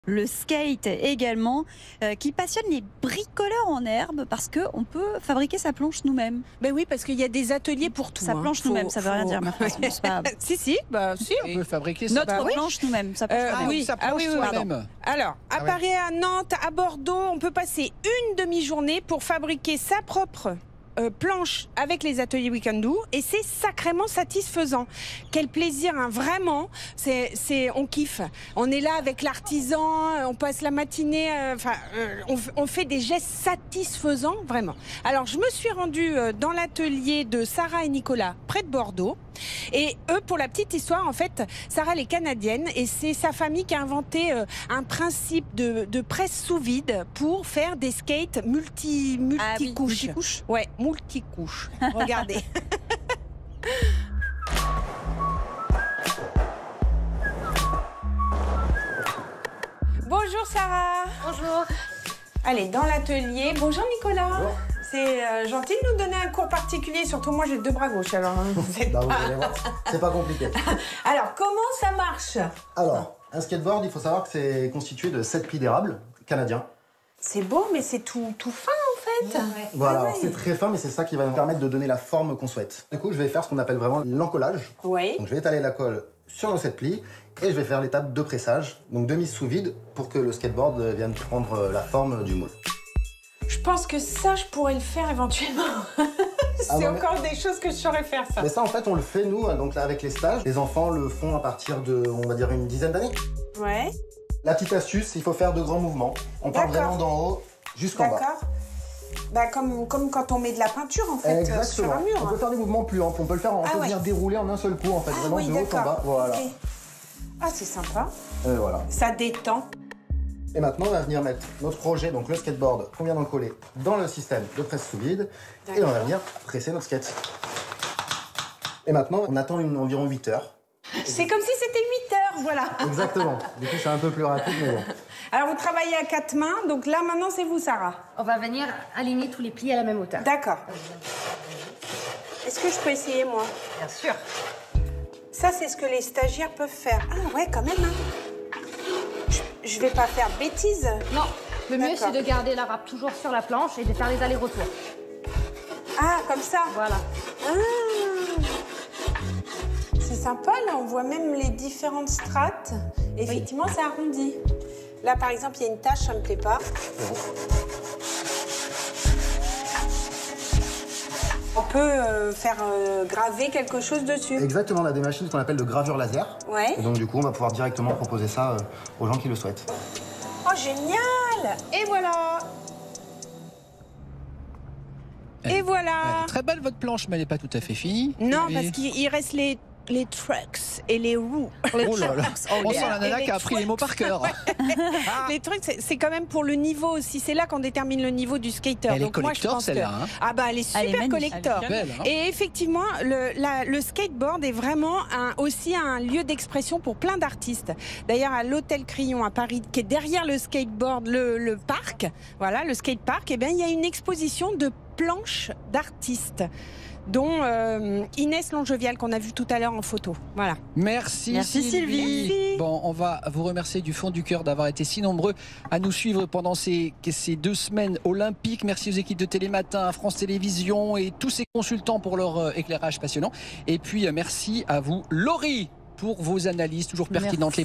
Le skate également, qui passionne les bricoleurs en herbe parce qu'on peut fabriquer sa planche nous-mêmes. Ben oui, parce qu'il y a des ateliers pour tout. Sa planche nous-mêmes, ça veut rien dire. Ma façon, c'est pas... si, on peut fabriquer notre planche nous-mêmes. Ça oui, sa planche soi-même. Alors, à Paris, à Nantes, à Bordeaux, on peut passer une demi-journée pour fabriquer sa propre planche avec les ateliers We Can Do, et c'est sacrément satisfaisant. Quel plaisir, hein, vraiment. On kiffe. On est là avec l'artisan, on passe la matinée, on fait des gestes satisfaisants, vraiment. Alors, je me suis rendue dans l'atelier de Sarah et Nicolas, près de Bordeaux. Et eux, pour la petite histoire, en fait, Sarah, elle est canadienne et c'est sa famille qui a inventé un principe de presse sous vide pour faire des skates multicouches. Multicouches. Ouais, multicouches. Regardez. Bonjour Sarah. Bonjour. Allez, dans l'atelier. Bonjour Nicolas. Bonjour. C'est gentil de nous donner un cours particulier, surtout moi j'ai deux bras gauches, alors vous allez voir, c'est pas compliqué. Alors, comment ça marche? Alors, un skateboard, il faut savoir que c'est constitué de 7 plis d'érable canadiens. C'est beau, mais c'est tout fin en fait. Ouais. Voilà, alors c'est très fin, mais c'est ça qui va nous permettre de donner la forme qu'on souhaite. Du coup, je vais faire ce qu'on appelle vraiment l'encollage. Oui. Donc je vais étaler la colle sur nos 7 plis et je vais faire l'étape de pressage, donc de mise sous vide pour que le skateboard vienne prendre la forme du moule. Je pense que ça, je pourrais le faire éventuellement. C'est encore des choses que je saurais faire, ça. Mais ça, en fait, on le fait, nous, donc là, avec les stages. Les enfants le font à partir de, on va dire, une dizaine d'années. Ouais. La petite astuce, il faut faire de grands mouvements. On part vraiment d'en haut jusqu'en bas. D'accord. Bah, comme quand on met de la peinture, en fait, exactement. sur un mur. On peut faire des mouvements plus amples. On peut le faire, on peut venir dérouler en un seul coup, en fait. Vraiment oui, de haut en bas. Voilà. Okay. Ah, c'est sympa. Voilà. Ça détend. Et maintenant, on va venir mettre notre projet, donc le skateboard qu'on vient d'encoller, dans le système de presse sous vide. Et on va venir presser notre skate. Et maintenant, on attend environ 8 heures. C'est comme si c'était 8 heures, voilà. Exactement. Du coup, c'est un peu plus rapide, mais bon. Alors, vous travaillez à 4 mains, donc là, maintenant, c'est vous, Sarah. On va venir aligner tous les plis à la même hauteur. D'accord. Est-ce que je peux essayer, moi? Bien sûr. Ça, c'est ce que les stagiaires peuvent faire. Ah ouais, quand même, hein. Je vais pas faire de bêtises. Non, le mieux, c'est de garder la râpe toujours sur la planche et de faire les allers-retours. Ah, comme ça? Voilà. Ah. C'est sympa, là, on voit même les différentes strates. Effectivement, ça arrondit. Là, par exemple, il y a une tache, ça me plaît pas. On peut faire graver quelque chose dessus. Exactement, on a des machines qu'on appelle de gravure laser. Ouais. Et donc, du coup, on va pouvoir directement proposer ça aux gens qui le souhaitent. Oh, génial! Et voilà! Et voilà! Très belle votre planche, mais elle n'est pas tout à fait finie. Non, parce qu'il reste les trucks et les roues. Oh là là, on sent la nana qui a appris les mots par cœur. Les trucs, c'est quand même pour le niveau aussi. C'est là qu'on détermine le niveau du skater. Elle est collector, celle-là. Hein. Ah bah, elle est super collector. Belle, hein. Et effectivement, le skateboard est vraiment aussi un lieu d'expression pour plein d'artistes. D'ailleurs, à l'Hôtel Crillon à Paris, qui est derrière le skateboard, le parc, voilà, le skatepark, eh bien, il y a une exposition de planches d'artistes, dont Inès Longevial qu'on a vu tout à l'heure en photo. Voilà. Merci Sylvie. Merci. Bon, on va vous remercier du fond du cœur d'avoir été si nombreux à nous suivre pendant ces 2 semaines olympiques. Merci aux équipes de Télématin, à France Télévisions et tous ces consultants pour leur éclairage passionnant. Et puis merci à vous, Laurie, pour vos analyses toujours pertinentes.